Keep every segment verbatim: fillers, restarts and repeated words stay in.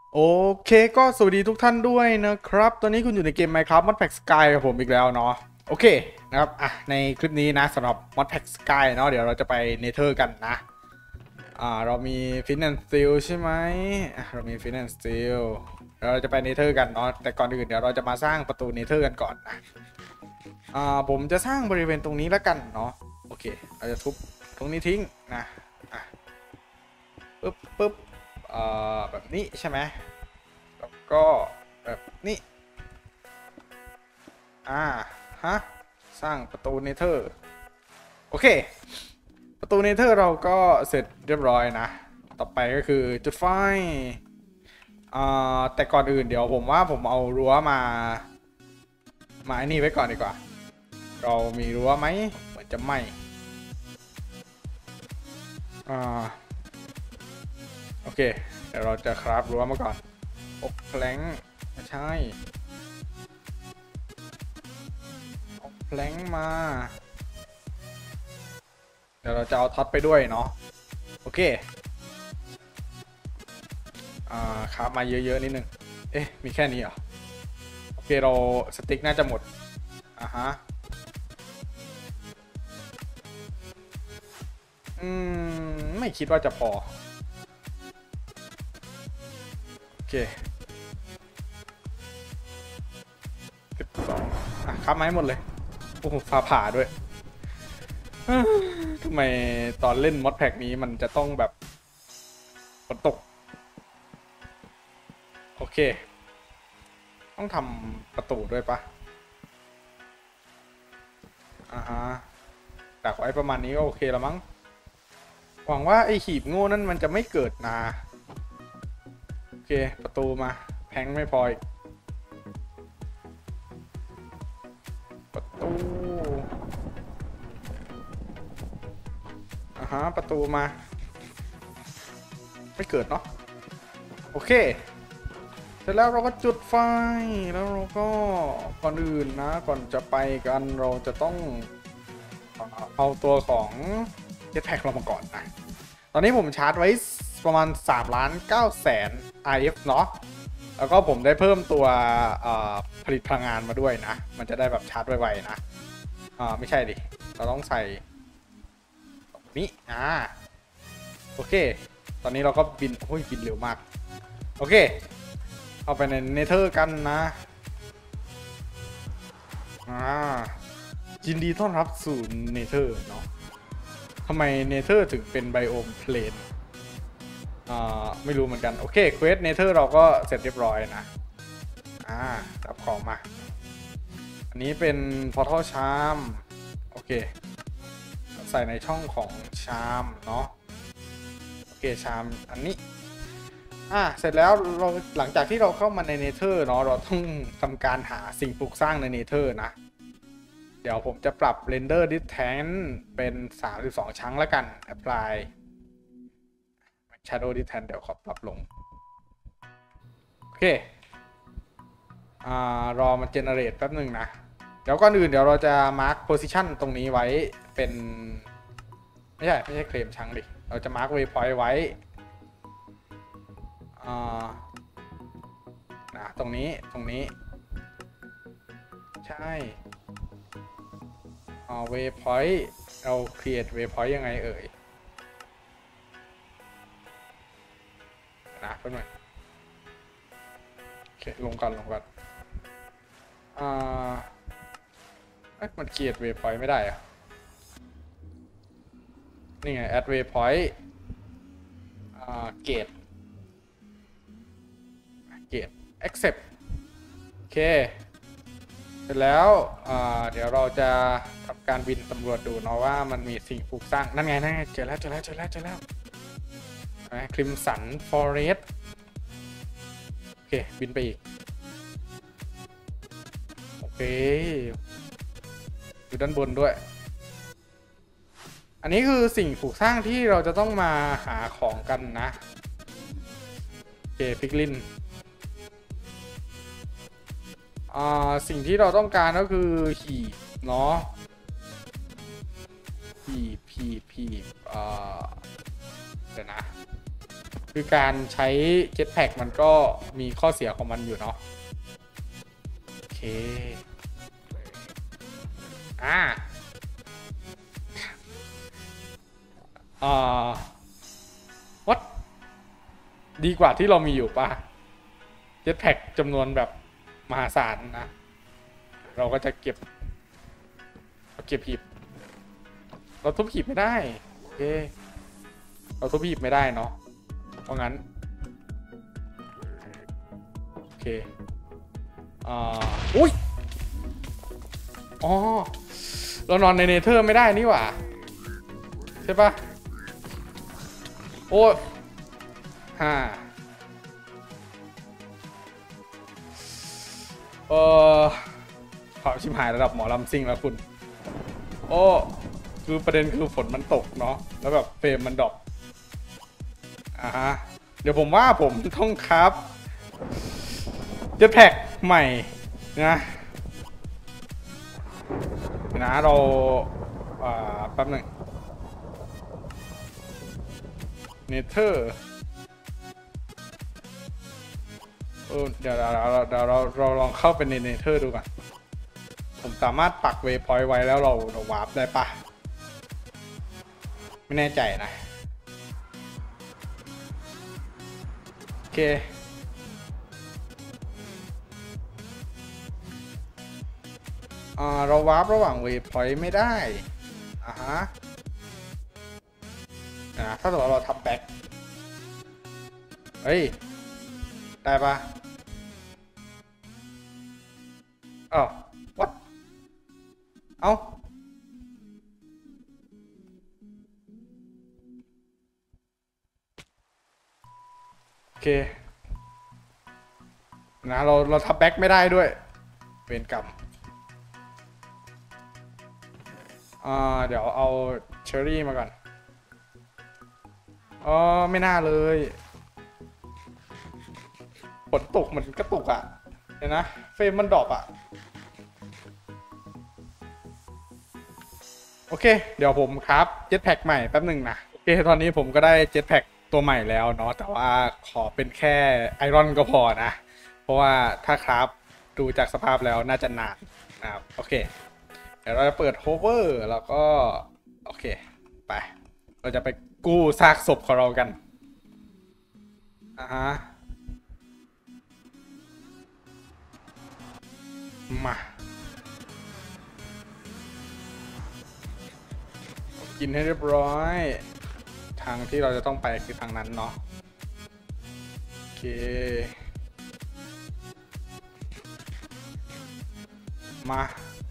โอเคก็สวัสดีทุกท่านด้วยนะครับตอนนี้คุณอยู่ในเกม Minecraft Modpack Sky กับผมอีกแล้วเนาะโอเคนะครับอ่ะในคลิปนี้นะสำหรับ Modpack Sky เนาะเดี๋ยวเราจะไป Nether กันนะอ่าเรามี Flint and Steel ใช่ไหมอ่ะเรามี Flint and Steel เราจะไป Nether กันเนาะแต่ก่อนอื่นเดี๋ยวเราจะมาสร้างประตู Nether กันก่อนนะอ่าผมจะสร้างบริเวณตรงนี้แล้วกันเนาะโอเคเราจะทุบตรงนี้ทิ้งนะอ่ะปึ๊บปึ๊บเอ่อแบบนี้ใช่ไหมแล้วก็แบบนี้อ่าฮะสร้างประตูเนเธอร์โอเคประตูเนเธอร์เราก็เสร็จเรียบร้อยนะต่อไปก็คือจุดไฟอ่าแต่ก่อนอื่นเดี๋ยวผมว่าผมเอารั้วมามาไอ้นี่ไว้ก่อนดีกว่าเรามีรั้วไหมเหมือนจะไม่อ่าโอเคเดี๋ยวเราจะคราฟรั้วมาก่อนอกแพลงไม่ใช่อกแพลงมาเดี๋ยวเราจะเอาท็อตไปด้วยเนาะโอเคอ่าคราฟมาเยอะๆนิดนึงเอ๊ะมีแค่นี้เหรอโอเคเราสติ๊กน่าจะหมดอ่าฮะอืมไม่คิดว่าจะพอโอเคสิบสองอ่ะคราฟมาให้หมดเลยโอ้โหฟ้าผ่าด้วยทำไมตอนเล่นมอดแพ็กนี้มันจะต้องแบบฝนตกโอเคต้องทำประตูด้วยปะอ่าฮะดักไว้ประมาณนี้ก็โอเคแล้วมั้งหวังว่าไอหีบโง่นั่นมันจะไม่เกิดนะโอเคประตูมาแพงไม่พออีกประตูอ่าฮะประตูมาไม่เกิดเนาะโอเคเสร็จแล้วเราก็จุดไฟแล้วเราก็ก่อนอื่นนะก่อนจะไปกันเราจะต้องเอาตัวของเจ็ตแพ็กเรามาก่อนนะตอนนี้ผมชาร์จไว้ประมาณสามล้านเก้าแสน อาร์ เอฟ เนาะแล้วก็ผมได้เพิ่มตัวผลิตพลังงานมาด้วยนะมันจะได้แบบชาร์จไวๆนะอ่าไม่ใช่ดิเราต้องใส่ตรงนี้อ่าโอเคตอนนี้เราก็บินโอ้ยบินเร็วมากโอเคเอาไปในเนเธอร์กันนะอ่ายินดีต้อนรับสู่เนเธอร์เนาะทำไมเนเธอร์ถึงเป็นไบโอมเพลนอ่าไม่รู้เหมือนกันโอเคเควสเนเธอร์เราก็เสร็จเรียบร้อยนะอ่ารับของมาอันนี้เป็นพอร์ทัลชาร์มโอเคใส่ในช่องของชาร์มเนาะโอเคชาร์มอันนี้อ่าเสร็จแล้วเราหลังจากที่เราเข้ามาในเนเธอร์เนาะเราต้องทำการหาสิ่งปลูกสร้างในเนเธอร์นะเดี๋ยวผมจะปรับ render distance เป็นสามสิบสองชั้งแล้วกัน apply shadow distance เดี๋ยวขอปรับลงโอเคอ่ารอมัน generate แป๊บหนึ่งนะเดี๋ยวก่อนอื่นเดี๋ยวเราจะ mark position ตรงนี้ไว้เป็นไม่ใช่ไม่ใช่เคลมชั้งดิเราจะ mark waypoint ไว้อ่านะตรงนี้ตรงนี้ใช่อ่า waypoint เรา create waypoint ยังไงเอ่ยนะแป๊บหนึงโอเคลงก่อนลงก่อนอ่าเอ๊ะมัน create waypoint ไม่ได้อะนี่ไง add waypoint อ่า gate gate accept โอเคเสร็จแล้วเดี๋ยวเราจะทำการบินสำรวจดูเนาะว่ามันมีสิ่งปลูกสร้างนั่นไงนั่นไงเจอแล้วเจอแล้วเจอแล้วเจอแล้วคริมสันฟอเรสต์โอเคบินไปอีกโอเคอยู่ด้านบนด้วยอันนี้คือสิ่งปลูกสร้างที่เราจะต้องมาหาของกันนะโอเคพิกลินอ่าสิ่งที่เราต้องการก็คือหีบเนาะหีบหีบหีบอ่าเดี๋ยวนะคือการใช้เจ็ตแพ็กมันก็มีข้อเสียของมันอยู่เนาะโอเคอ่าอ่าวัดดีกว่าที่เรามีอยู่ป่ะเจ็ตแพ็กจำนวนแบบมหาศาลนะเราก็จะเก็บเราเก็บหีบเราทุบหีบไม่ได้โอเคเราทุบหีบไม่ได้เนาะเพราะงั้นโอเคอ่าอุ้ยอ๋อเรานอนในเนเธอร์ไม่ได้นี่หว่าใช่ปะโอ้ฮ่าเออความชิบหายระดับหมอลำซิ่งแล้วคุณโอ้คือประเด็นคือฝนมันตกเนาะแล้วแบบเฟรมมันดรอปอ่าฮะเดี๋ยวผมว่าผมต้องครับเจ็ตแพ็กใหม่นะนะเราอ่าแป๊บหนึ่งเนเธอร์เออเดี๋ยวเราเดี๋ยวเราเราลองเข้าไปในเนเธอร์ดูก่อนผมสามารถปักเวย์พอยต์ไว้แล้วเราเราวาร์ปได้ปะไม่แน่ใจนะโอเคอ่าเราวาร์ประหว่างเวย์พอยต์ไม่ได้อ่าฮะนะถ้าสมมติเราทำแบ็คเฮ้ยได้ปะอ้าว what เอ้าโอเคนะเราเราทำแบ็คไม่ได้ด้วยเวรกรรมอ่าเดี๋ยวเอาเชอรี่มาก่อนอ๋อไม่น่าเลยฝนตกมันก็ตกอ่ะเห็นนะเฟรมมันดรอปอ่ะโอเคเดี๋ยวผมครับเจ็ตแพ็กใหม่แป๊บหนึ่งนะโอเคตอนนี้ผมก็ได้เจ็ตแพ็กตัวใหม่แล้วเนาะแต่ว่าขอเป็นแค่ไอรอนก็พอนะเพราะว่าถ้าครับดูจากสภาพแล้วน่าจะนานนะครับโอเคเดี๋ยวเราจะเปิดโฮเวอร์แล้วก็โอเคไปเราจะไปกู้ซากศพของเรากันอ่าฮะมากินให้เรียบร้อยทางที่เราจะต้องไปคือทางนั้นเนาะโอเคมา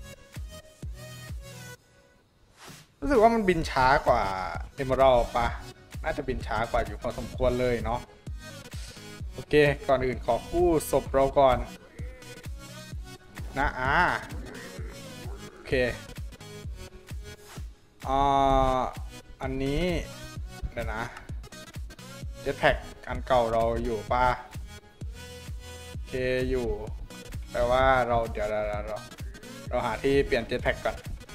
รู้สึกว่ามันบินช้ากว่าเอเมอรัลด์ปะน่าจะบินช้ากว่าอยู่พอสมควรเลยเนาะโอเคก่อนอื่นขอกู้ศพเราก่อนนะอ่าโอเคอ่าอันนี้เดี๋ยวนะเจ็ตแพ็กอันเก่าเราอยู่ป่ะโอเคอยู่แปลว่าเราเดี๋ยวเราเราเราหาที่เปลี่ยนเจ็ตแพ็กก่อน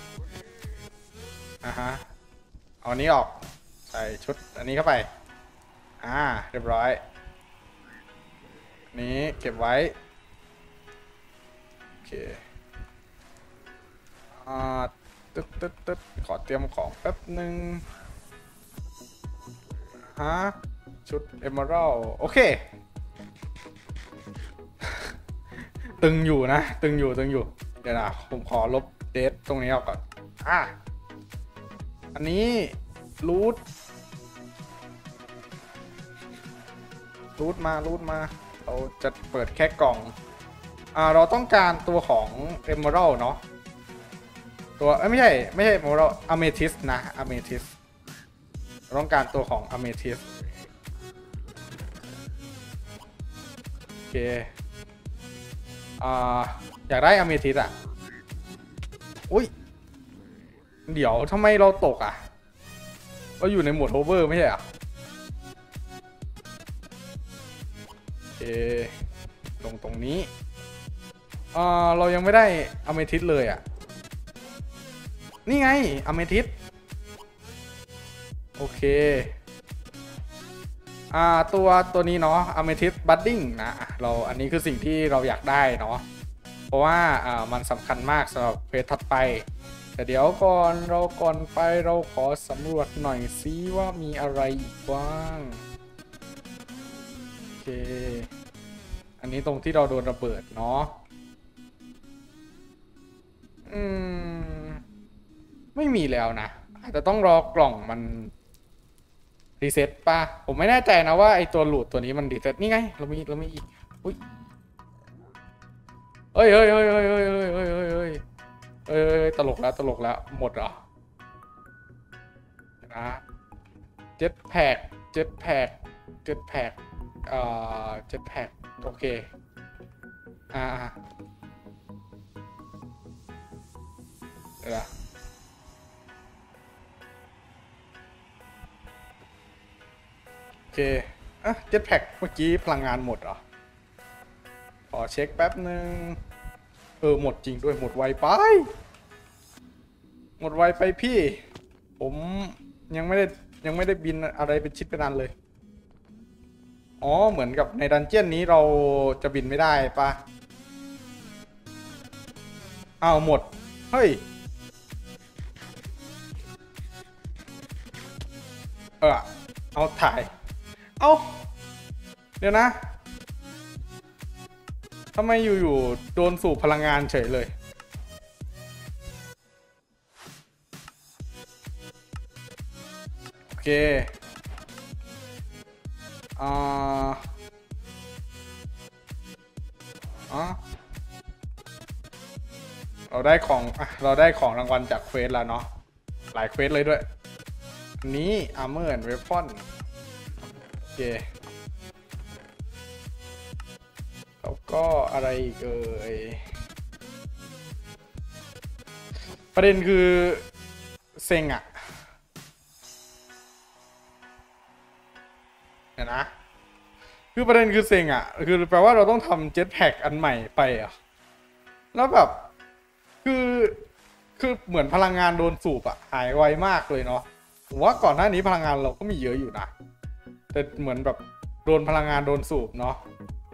อ่ะฮะเอาอันนี้ออกใส่ชุดอันนี้เข้าไปอ่าเรียบร้อยอันนี้เก็บไว้โอเคอ่าตึ๊ดตึ๊ดตึ๊ดขอเตรียมของแป๊บหนึ่งฮะชุดเอเมอรัลด์โอเคตึงอยู่นะตึงอยู่ตึงอยู่เดี๋ยวนะผมขอลบเดทตรงนี้ออกก่อนอ่ะอันนี้รูทรูทมารูทมาเราจะเปิดแค่กล่องอ่าเราต้องการตัวของเอเมอรัลด์เนาะตัวเอ้ยไม่ใช่ไม่ใช่เอเมอรัลด์อะเมทิสนะอะเมทิสต้องการตัวของอะเมทิสโอเคอ่าอยากได้อะเมทิสอ่ะอุ้ยเดี๋ยวทำไมเราตกอ่ะเราอยู่ในโหมดโฮเวอร์ไม่ใช่อ่ะโอเคตรงตรงนี้อ่าเรายังไม่ได้อะเมทิสเลยอ่ะนี่ไงอะเมทิสโอเคอ่าตัวตัวนี้เนาะ Amethyst Budding นะเราอันนี้คือสิ่งที่เราอยากได้เนาะเพราะว่าอ่ามันสำคัญมากสำหรับเควสถัดไปแต่เดี๋ยวก่อนเราก่อนไปเราขอสำรวจหน่อยซิว่ามีอะไรอีกบ้างโอเคอันนี้ตรงที่เราโดนระเบิดเนาะอืมไม่มีแล้วนะอาจจะต้องรอกล่องมันรีเซ็ตป่ะผมไม่แน่ใจนะว่าไอตัวหลุดตัวนี้มันรีเซ็ตนี่ไงเรามีเรามีอีกอุ้ยเฮ้ยเฮ้ยเฮ้ยเฮ้ยเฮ้ยเฮ้ยเฮ้ยเฮ้ยเฮ้ยเฮ้ยตลกแล้วตลกแล้วหมดเหรอนะเจ็ตแพ็กเจ็ตแพ็กเจ็ตแพ็กเอ่อเจ็ตแพ็กโอเคอ่าเดี๋ยวโอเคอ่ะเจ็ตแพ็กเมื่อกี้พลังงานหมดเหรอขอเช็คแป๊บหนึ่งเออหมดจริงด้วยหมดไวไปหมดไวไปพี่ผมยังไม่ได้ยังไม่ได้บินอะไรเป็นชิ้นเป็นอันเลยอ๋อเหมือนกับในดันเจี้ยนนี้เราจะบินไม่ได้ปะอ้าวหมดเฮ้ยเออเอาถ่ายเอาเดี๋ยวนะทำไมอยู่ๆโดนสูบพลังงานเฉยเลยโอเคอ่าอ๋อเราได้ของอ่ะเราได้ของรางวัลจากเควสแล้วเนาะหลายเควสเลยด้วยอันนี้ Armor and Weapon โอเคแล้วก็อะไรอีกเอ่ยประเด็นคือเซ็งอะเนี่ยนะคือประเด็นคือเซ็งอะคือแปลว่าเราต้องทำเจ็ตแพ็กอันใหม่ไปอะแล้วแบบคือคือเหมือนพลังงานโดนสูบอะหายไวมากเลยเนาะผมว่าก่อนหน้านี้พลังงานเราก็มีเยอะอยู่นะแต่เหมือนแบบโดนพลังงานโดนสูบเนาะ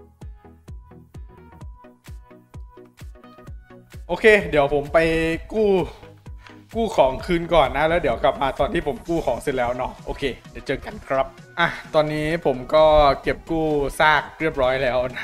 โอเคเดี๋ยวผมไปกู้กู้ของคืนก่อนนะแล้วเดี๋ยวกลับมาตอนที่ผมกู้ของเสร็จแล้วเนาะโอเคเดี๋ยวเจอกันครับอ่ะตอนนี้ผมก็เก็บกู้ซากเรียบร้อยแล้วนะ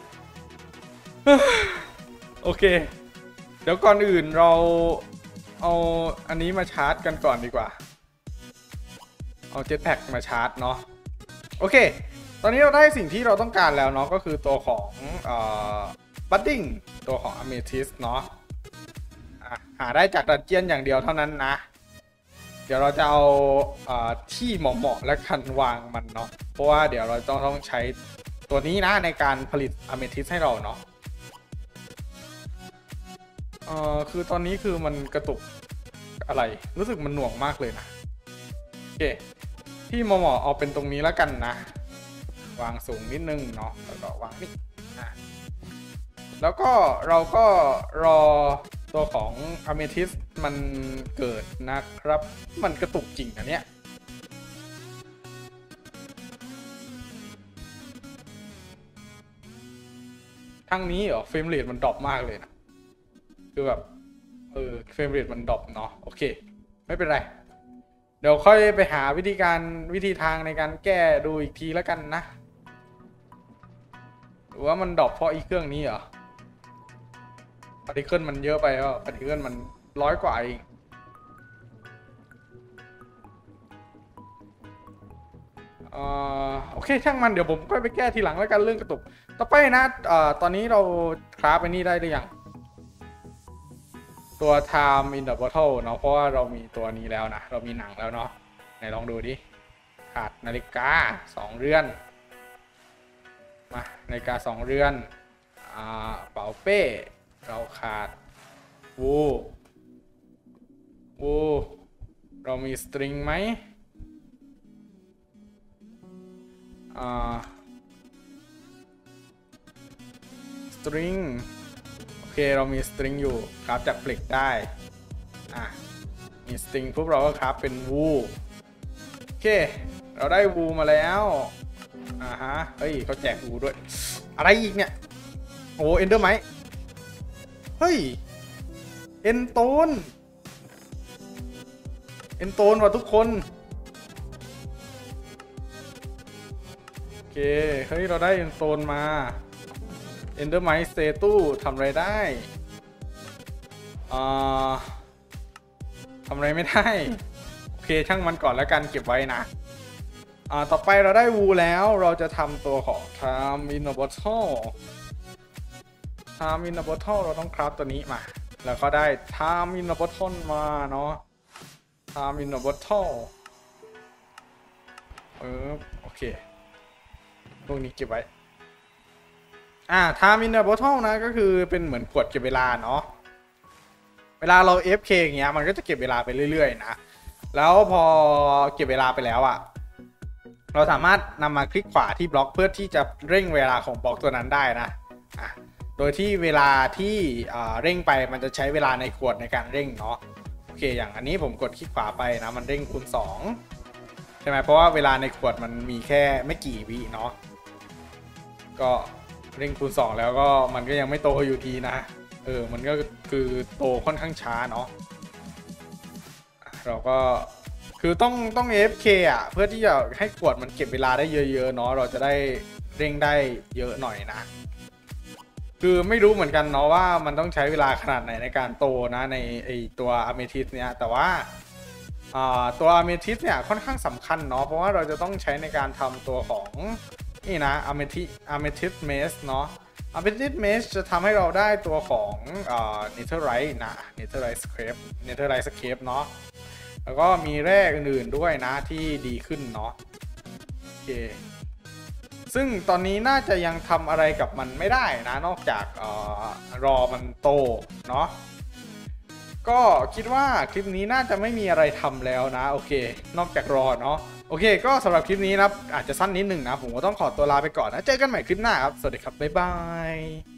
โอเคเดี๋ยวก่อนอื่นเราเอาอันนี้มาชาร์จกันก่อนดีกว่าเอาเจ็ตแพ็กมาชาร์จเนาะโอเคตอนนี้เราได้สิ่งที่เราต้องการแล้วเนาะก็คือตัวของเอ่อบัดดิ้งตัวของ Amethyst เนาะหาได้จากดันเจียนอย่างเดียวเท่านั้นนะเดี๋ยวเราจะเอาที่เหมาะๆและคันวางมันเนาะเพราะว่าเดี๋ยวเราต้องต้องใช้ตัวนี้นะในการผลิต Amethyst ให้เราเนาะเอ่อคือตอนนี้คือมันกระตุกอะไรรู้สึกมันหน่วงมากเลยนะโอเคที่เหมาะๆเอาเป็นตรงนี้แล้วกันนะวางสูงนิดนึงเนาะแล้วก็วางนี่นะแล้วก็เราก็รอตัวของ Amethyst มันเกิดนะครับมันกระตุกจริงอันเนี้ยทั้งนี้เหรอเฟรมเรทมันดรอปมากเลยนะคือแบบเออเฟรมเรทมันดรอปเนาะโอเคไม่เป็นไรเดี๋ยวค่อยไปหาวิธีการวิธีทางในการแก้ดูอีกทีแล้วกันนะหรือว่ามันดรอปเพราะอีเครื่องนี้เหรอปาร์ติเคิลมันเยอะไปอ่ะปาร์ติเคิลมันร้อยกว่าเองอ่าโอเคช่างมันเดี๋ยวผมค่อยไปแก้ทีหลังแล้วกันเรื่องกระตุกต่อไปนะอ่าตอนนี้เราคราฟไปนี่ได้หรือยังตัว Time in the Bottle เนาะเพราะว่าเรามีตัวนี้แล้วนะเรามีหนังแล้วเนาะไหนลองดูดิขาดนาฬิกาสองเรือนมานาฬิกาสองเรือนอ่าเป๋าเป้เราขาดวูวูเรามีสตริงไหมอ่าสตริงโอเคเรามีสตริงอยู่คราฟจากเหล็กได้อ่ะมีสตริงปุ๊บเราก็คราฟเป็นวูโอเคเราได้วูมาแล้วอ่าฮะเฮ้ยเขาแจกกูด้วยอะไรอีกเนี่ยโอ้เอนเดอร์ไหมเฮ้ยเอนโตนเอนโตนว่ะทุกคนโอเคเฮ้ยเราได้เอนโตนมาเอนเดอร์ไมสเตตู้ทำอะไรได้อ่าทำอะไรไม่ได้โอเคช่างมันก่อนแล้วกันเก็บไว้นะอ่าต่อไปเราได้วูแล้วเราจะทำตัวของ Time in a Bottle Time in a Bottle เราต้องคราฟตัวนี้มาแล้วก็ได้ Time in a Bottle มาเนาะ Time in a Bottle เออโอเคพวกนี้เก็บไว้อ่า Time in a Bottle นะก็คือเป็นเหมือนขวดเก็บเวลาเนาะเวลาเรา เอฟ เค อย่างเงี้ยมันก็จะเก็บเวลาไปเรื่อยๆนะแล้วพอเก็บเวลาไปแล้วอะเราสามารถนำมาคลิกขวาที่บล็อกเพื่อที่จะเร่งเวลาของบล็อกตัวนั้นได้นะอ่ะโดยที่เวลาที่เร่งไปมันจะใช้เวลาในขวดในการเร่งเนาะโอเคอย่างอันนี้ผมกดคลิกขวาไปนะมันเร่งคูณสองใช่ไหมเพราะว่าเวลาในขวดมันมีแค่ไม่กี่วิเนาะก็เร่งคูณสองแล้วก็มันก็ยังไม่โตอยู่ดีนะเออมันก็คือโตค่อนข้างช้าเนาะเราก็คือต้องต้อง เอฟ เค อ่ะเพื่อที่จะให้ขวดมันเก็บเวลาได้เยอะๆเนาะเราจะได้เร่งได้เยอะหน่อยนะคือไม่รู้เหมือนกันเนาะว่ามันต้องใช้เวลาขนาดไหนในการโตนะในไอตัวอะเมทิสเนี่ยแต่ว่าตัวอะเมทิสเนี่ยค่อนข้างสำคัญเนาะเพราะว่าเราจะต้องใช้ในการทำตัวของนี่นะอะเมทิอะเมทิสเมสเนาะอะเมทิสเมสจะทำให้เราได้ตัวของเนเธอร์ไรท์นะเนเธอร์ไรท์สเคปเนเธอร์ไรท์สเคปเนาะแล้วก็มีแร่อื่นๆด้วยนะที่ดีขึ้นเนาะโอเคซึ่งตอนนี้น่าจะยังทำอะไรกับมันไม่ได้นะนอกจากออรอมันโตเนาะก็คิดว่าคลิปนี้น่าจะไม่มีอะไรทำแล้วนะโอเคนอกจากรอเนาะโอเคก็สำหรับคลิปนี้นะอาจจะสั้นนิดหนึ่งนะผมก็ต้องขอตัวลาไปก่อนนะเจอกันใหม่คลิปหน้าครับสวัสดีครับบ๊ายบาย